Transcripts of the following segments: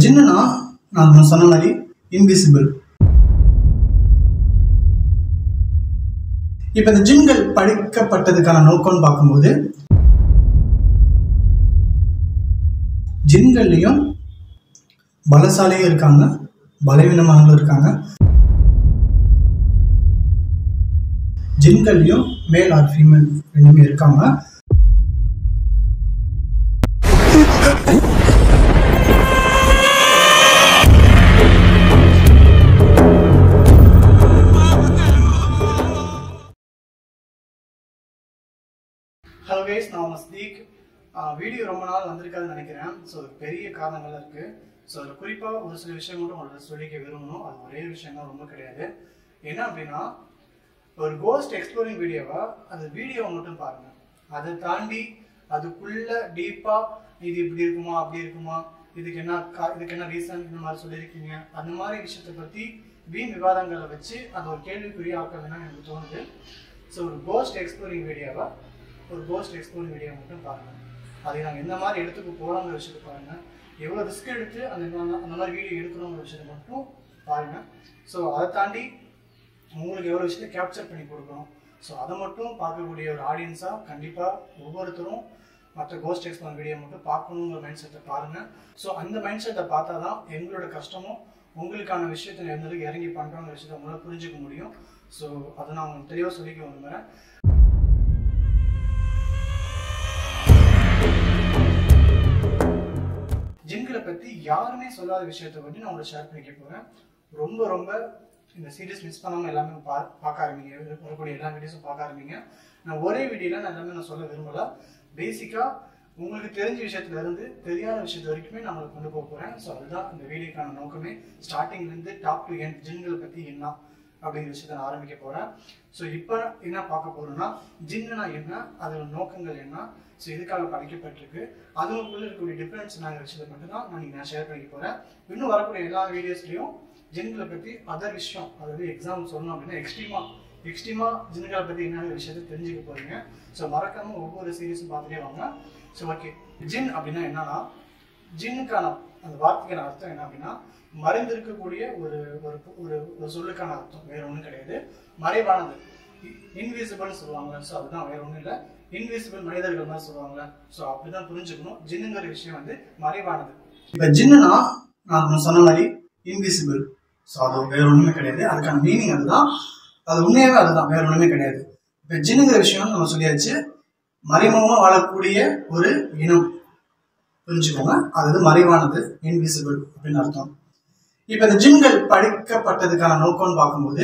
ஜின்னுனா நான் சொன்ன மாதிரி இன்விசிபிள். இப்ப இந்த ஜின்கள் படைக்கப்பட்டதுக்கான நோக்கம்னு பார்க்கும்போது ஜின்கள்லையும் பலசாலியும் இருக்காங்க, பலவீனமானவங்களும் இருக்காங்க. ஜின்கள்லையும் மேல் ஆர் ஃபீமேல் ரெண்டுமே இருக்காங்க. ஹலோ கைஸ், நான் மஸ்தீக். வீடியோ ரொம்ப நாள் வந்திருக்காதுன்னு நினைக்கிறேன். ஸோ பெரிய காரணங்கள் இருக்குது. ஸோ அதில் குறிப்பாக ஒரு சில விஷயம் மட்டும் உங்கள்கிட்ட சொல்லிக்க விரும்பணும். அது ஒரே விஷயம் தான், ரொம்ப கிடையாது. என்ன அப்படின்னா, ஒரு கோஸ்ட் எக்ஸ்ப்ளோரிங் வீடியோவை அந்த வீடியோவை மட்டும் பாருங்கள். அதை தாண்டி அதுக்குள்ளே டீப்பாக இது இப்படி இருக்குமா அப்படி இருக்குமா, இதுக்கு என்ன ரீசன், இந்த மாதிரி சொல்லியிருக்கீங்க, அந்த மாதிரி விஷயத்தை பற்றி வீண் விவாதங்களை வச்சு அது ஒரு கேள்விக்குரிய ஆக்க வேணாம் எனக்கு தோணுது. ஸோ ஒரு கோஸ்ட் எக்ஸ்ப்ளோரிங் வீடியோவை மட்டும் பாருங்கள். அதை நாங்கள் எந்த மாதிரி இடத்துக்கு போகிறோங்கிற விஷயத்தை பாருங்கள். எவ்வளோ ரிஸ்க் எடுத்து அந்த மாதிரி வீடியோ எடுக்கணுங்கிற விஷயத்தை மட்டும் பாருங்கள். ஸோ அதை தாண்டி உங்களுக்கு எவ்வளோ விஷயத்தை கேப்சர் பண்ணி கொடுக்கணும், ஸோ அதை மட்டும் பார்க்கக்கூடிய ஒரு ஆடியன்ஸாக கண்டிப்பாக ஒவ்வொருத்தரும் மற்ற கோஸ்ட் எக்ஸ்ப்ளோர் வீடியோ மட்டும் பார்க்கணுங்கிற மைண்ட் செட்டை பாருங்கள். ஸோ அந்த மைண்ட் செட்டை பார்த்தா தான் எங்களோட கஷ்டமும் உங்களுக்கான விஷயத்தை எந்தளவுக்கு இறங்கி பண்ணுறோங்கிற விஷயத்தை உங்களால் புரிஞ்சிக்க முடியும். ஸோ அதை நான் உங்களுக்கு தெளிவாக சொல்லிக்க விரும்புகிறேன். ஜின்களை பற்றி யாருமே சொல்லாத விஷயத்தை பற்றி நான் உங்களுக்கு ஷேர் பண்ணிக்க போகிறேன். ரொம்ப இந்த சீரியஸ் மிஸ் பண்ணாமல் எல்லாமே பார்க்க ஆரம்பிங்க. வரக்கூடிய எல்லா வீடியோஸும் பார்க்க ஆரம்பிங்க. நான் ஒரே வீடியோவில் நான் எல்லாமே சொல்ல விரும்பலை. பேசிக்காக உங்களுக்கு தெரிஞ்ச விஷயத்துலேருந்து தெரியாத விஷயத்து வரைக்குமே நான் உங்களுக்கு கொண்டு போக போகிறேன். ஸோ அதுதான் இந்த வீடியோக்கான நோக்கமே. ஸ்டார்டிங்லேருந்து டாப் டு எண்ட் ஜின்களை பற்றி என்ன அப்படிங்கிற விஷயத்தை நான் ஆரம்பிக்க போகிறேன். ஸோ இப்போ என்ன பார்க்க போகிறோன்னா, ஜின்னுனா என்ன, அதோட நோக்கங்கள் என்ன, ஸோ இதுக்காக படைக்கப்பட்டிருக்கு, அதுக்குள்ளே இருக்கக்கூடிய டிஃப்ரென்ஸ் என்னங்கிற விஷயத்தை மட்டும் தான் நான் ஷேர் பண்ணிக்க போகிறேன். இன்னும் வரக்கூடிய எல்லா வீடியோஸ்லையும் ஜின்களை பற்றி அதர் விஷயம், அதாவது எக்ஸாம்பிள் சொல்லணும் அப்படின்னா எக்ஸ்ட்ரீமாக ஜின்களை பற்றி என்னங்கிற விஷயத்தை தெரிஞ்சுக்க போகிறீங்க. ஸோ மறக்காமல் ஒவ்வொரு சீரீஸும் பார்த்துட்டே வாங்க. ஸோ ஓகே, ஜின் அப்படின்னா என்னன்னா, ஜின்னுக்கான அந்த வார்த்தைக்கான அர்த்தம் என்ன அப்படின்னா, மறைந்திருக்கக்கூடிய ஒரு ஒரு சொல்லுக்கான அர்த்தம், வேற ஒன்றும் கிடையாது. மறைவானது, இன்விசிபிள்னு சொல்லுவாங்க. ஸோ அதுதான், வேற ஒன்றும் இல்லை. இன்விசிபிள் மனிதர்கள் மாதிரி சொல்லுவாங்க. ஸோ அப்படிதான் புரிஞ்சுக்கணும். ஜின்னுங்கிற விஷயம் வந்து மறைவானது. இப்போ ஜின்னுனா நான் சொன்ன மாதிரி இன்விசிபிள். ஸோ அது வேற ஒன்றுமே கிடையாது. அதுக்கான மீனிங் அதுதான், அது உண்மையாகவே அதுதான், வேற ஒன்றுமே கிடையாது. இப்போ ஜின்னுங்கிற விஷயம் நம்ம சொல்லியாச்சு, மறைமுகமாக வாழக்கூடிய ஒரு இனம், புரிஞ்சுக்கோங்க. அது மறைவானது, இன்விசிபிள் அப்படின்னு அர்த்தம். இப்போ இந்த ஜின்கள் படைக்கப்பட்டதுக்கான நோக்கம்னு பார்க்கும்போது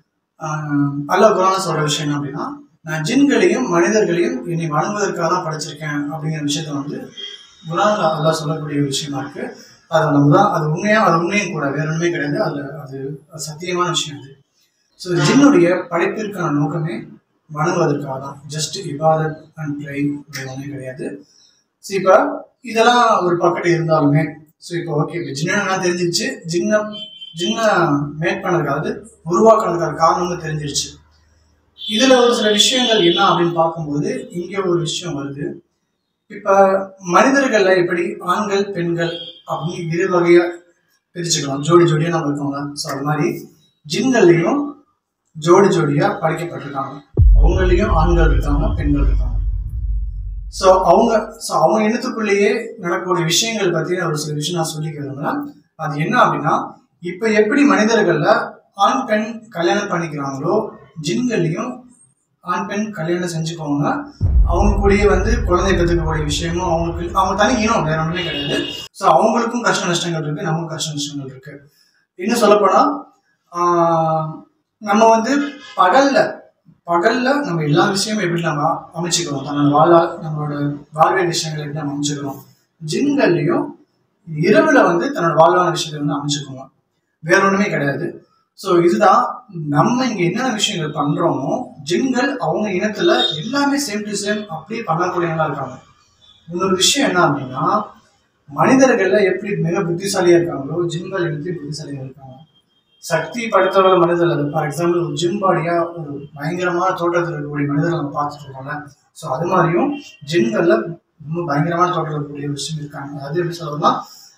அல்லாஹ் குர்ஆன்ல சொல்ற விஷயம் என்ன அப்படின்னா, நான் ஜின்களையும் மனிதர்களையும் என்னை வணங்குவதற்காக தான் படைச்சிருக்கேன் அப்படிங்கிற விஷயத்த வந்து குர்ஆன்ல அல்லாஹ் சொல்லக்கூடிய விஷயமா இருக்கு. அதை நம்ம தான், அது உண்மையும் கூட, வேற ஒன்றுமே கிடையாது. அது சத்தியமான விஷயம் அது. ஸோ ஜின்னுடைய படைப்பிற்கான நோக்கமே வணங்குவதற்காக தான். ஜஸ்ட் இபாதத் அண்ட் ப்ரே, வேற ஒன்றுமே கிடையாது. ஸோ இப்போ இதெல்லாம் ஒரு பக்கத்து இருந்தாலுமே, ஸோ இப்போ ஓகே, இப்போ ஜின்னா தெரிஞ்சிருச்சு. ஜின்னை மேக் பண்ணதுக்காக, உருவாக்குறதுக்கான காரணம்னு தெரிஞ்சிருச்சு. இதுல ஒரு சில விஷயங்கள் என்ன அப்படின்னு பார்க்கும்போது இங்கே ஒரு விஷயம் வருது. இப்ப மனிதர்கள்ல எப்படி ஆண்கள் பெண்கள் அப்படின்னு இரு வகையா பிரிச்சுக்கலாம், ஜோடியா நம்ம இருக்கோங்க. ஸோ அது மாதிரி ஜின்கள்லையும் ஜோடியா படைக்கப்பட்டிருக்காங்க. அவங்களையும் ஆண்கள் இருக்காங்க, பெண்கள் இருக்காங்க. ஸோ அவங்க இனத்துக்குள்ளேயே நடக்கக்கூடிய விஷயங்கள் பற்றி ஒரு சில விஷயம் நான் சொல்லிக்கிறேன். அது என்ன அப்படின்னா, இப்போ எப்படி மனிதர்கள்ல ஆண் பெண் கல்யாணம் பண்ணிக்கிறாங்களோ, ஜின்கள்லையும் ஆண் பெண் கல்யாணம் செஞ்சுக்கோங்க. அவங்க கூடயே வந்து குழந்தை பெற்றுக்கக்கூடிய விஷயமும் அவங்க தனி இனம், வேற ஒன்றுமே கிடையாது. ஸோ அவங்களுக்கும் கஷ்ட நஷ்டங்கள் இருக்கு, நமக்கும் கஷ்ட நஷ்டங்கள் இருக்கு. இன்னும் சொல்லப்போனா நம்ம வந்து பகல்ல நம்ம எல்லா விஷயமும் எப்படி நம்ம அமைச்சுக்கிறோம், நம்மளோட வாழ்வியல் விஷயங்களை எப்படி நம்ம அமைச்சுக்கிறோம். ஜின்கள்லையும் இரவுல வந்து தன்னோட வாழ்வான விஷயத்தை வந்து அமைச்சுக்கோங்க, வேற ஒன்றுமே கிடையாது. ஸோ இதுதான் நம்ம இங்கே என்னென்ன விஷயங்கள் பண்ணுறோமோ, ஜின்கள் அவங்க இனத்துல எல்லாமே சேம் டு சேம் அப்படியே பண்ணக்கூடியவங்களா இருக்காங்க. இன்னொரு விஷயம் என்ன அப்படின்னா, மனிதர்கள்ல எப்படி மிக புத்திசாலியா இருக்காங்களோ, ஜின்கள் எப்படி புத்திசாலியா இருக்காங்க. சக்தி படுத்தவர மனிதர்கள், ஃபார் எக்ஸாம்பிள் ஒரு ஜிம் பாடியா ஒரு பயங்கரமான தோட்டத்தில் இருக்கக்கூடிய மனிதர்கள் நம்ம பார்த்துட்டு இருக்கோம்ல. ஸோ அது மாதிரியும் ஜின்கள்ல ரொம்ப பயங்கரமான தோட்டத்தில் இருக்கக்கூடிய விஷயம் இருக்காங்க. அது எப்படி சொல்லணும்னா,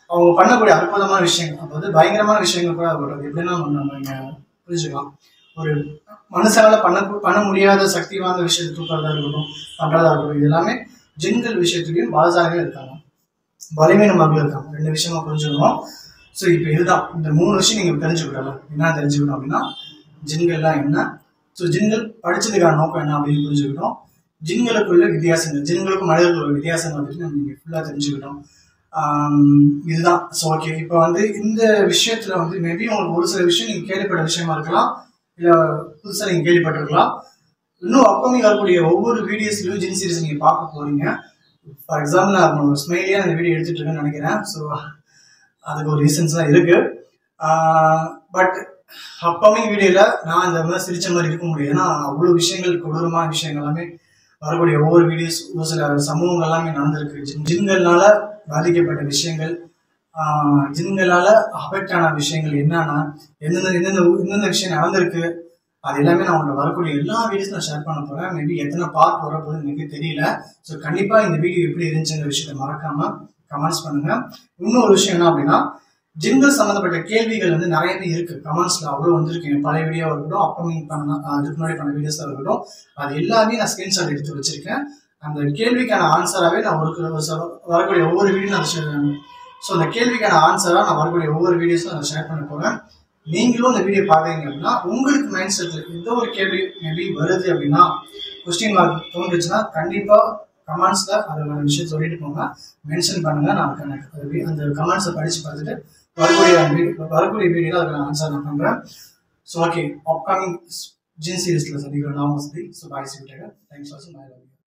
அவங்க பண்ணக்கூடிய அற்புதமான விஷயங்கள், அப்போ வந்து பயங்கரமான விஷயங்கள் கூட இருக்கட்டும். எப்படின்னா நம்ம இங்க புரிஞ்சுக்கலாம். ஒரு மனுஷனால பண்ண முடியாத சக்தி வாய்ந்த விஷயத்தை தூக்கிறதா இருக்கட்டும், பண்றதா இருக்கட்டும், இது எல்லாமே ஜின்கள் விஷயத்துலையும் பாலசாலையும் இருக்காங்க, பலவீனமாக இருக்காங்க. 2 விஷயமா புரிஞ்சுக்கணும். ஸோ இப்போ இதுதான் இந்த 3 விஷயம் நீங்கள் தெரிஞ்சுக்கிட்டலாம். என்ன தெரிஞ்சுக்கணும் அப்படின்னா, ஜின்கள்லாம் என்ன, ஸோ ஜின்கள் படிச்சதுக்கான நோக்கம் என்ன அப்படின்னு புரிஞ்சுக்கிட்டோம். ஜின்களுக்குள்ள வித்தியாசங்கள், ஜின்களுக்கும் மனிதர்களுடைய வித்தியாசங்கள் பற்றி நம்ம நீங்கள் ஃபுல்லாக தெரிஞ்சுக்கிட்டோம். இதுதான். ஸோ ஓகே, இப்போ வந்து இந்த விஷயத்துல வந்து மேபி உங்களுக்கு ஒரு சில விஷயம் நீங்கள் கேள்விப்பட்ட விஷயமா இருக்கலாம், இல்லை புதுசாக நீங்கள் கேள்விப்பட்டிருக்கலாம். இன்னும் அப்கமிங் வரக்கூடிய ஒவ்வொரு வீடியோஸ்லையும் ஜின் சீரிஸ் நீங்கள் பார்க்க போறீங்க. ஃபார் எக்ஸாம்பிள் நான் ஸ்மைலியா அந்த வீடியோ எடுத்துட்டு இருக்கேன்னு நினைக்கிறேன். ஸோ அதுக்கு ஒரு ரீசன்ஸ்லாம் இருக்கு. பட் அப்கமிங் வீடியோல நான் இந்த மாதிரி சிரிச்ச மாதிரி இருக்க முடியும். ஏன்னா அவ்வளோ விஷயங்கள், கொடூரமான விஷயங்கள் எல்லாமே வரக்கூடிய ஒவ்வொரு வீடியோஸ், ஒரு சில சம்பவங்கள் எல்லாமே நடந்திருக்கு. ஜின்கள்னால பாதிக்கப்பட்ட விஷயங்கள், ஜின்களால அஃபெக்ட் ஆன விஷயங்கள் என்னன்னா, எந்தெந்த விஷயம் நடந்திருக்கு, அது எல்லாமே நான் உங்கள்கிட்ட வரக்கூடிய எல்லா வீடியோஸும் நான் ஷேர் பண்ண போகிறேன். மேபி எத்தனை பார்ட் வரப்போகுதுன்னு எனக்கு தெரியல. ஸோ கண்டிப்பாக இந்த வீடியோ எப்படி இருந்துச்சுங்கிற விஷயத்தை மறக்காம கமெண்ட்ஸ் பண்ணுங்க. இன்னொரு விஷயம் என்ன அப்படின்னா, ஜின்கள் சம்மந்தப்பட்ட கேள்விகள் வந்து நிறையவே இருக்கு கமெண்ட்ஸ்ல, அவ்வளோ வந்திருக்கு. பழைய வீடியோ இருக்கட்டும், அப்கமிங் இதுக்கு முன்னாடி பண்ண வீடியோஸாக இருக்கட்டும், அது எல்லாமே நான் ஸ்கிரீன்ஷாட் எடுத்து வச்சிருக்கேன். அந்த கேள்விக்கான ஆன்சராகவே நான் வரக்கூடிய ஒவ்வொரு வீடியோ நான் ஷேர் பண்ணுவேன். ஸோ அந்த கேள்விக்கான ஆன்சராக நான் வரக்கூடிய ஒவ்வொரு வீடியோஸும் நான் ஷேர் பண்ண போகிறேன். நீங்களும் இந்த வீடியோ பார்க்குறீங்க அப்படின்னா, உங்களுக்கு மைண்ட் செட்டில் எந்த ஒரு கேள்வி மேபி வருது அப்படின்னா, கொஸ்டின் மார்க் தோன்றுச்சுன்னா கண்டிப்பாக கமெண்ட்ஸில் அதோட விஷயம் சொல்லிட்டு போங்க, மென்ஷன் பண்ணுங்கள். நான் அந்த கமெண்ட்ஸை படித்து பார்த்துட்டு வரக்கூடிய வீடியோவில் அதுக்கு நான் ஆன்சர் நான் பண்ணுறேன். ஸோ ஓகே, அப்கமிங் ஜின் சீரீஸில் சந்திக்கிறோம். நான் வசதி. ஸோ பாய், தேங்க்ஸ் ஃபார் வாட்சிங்.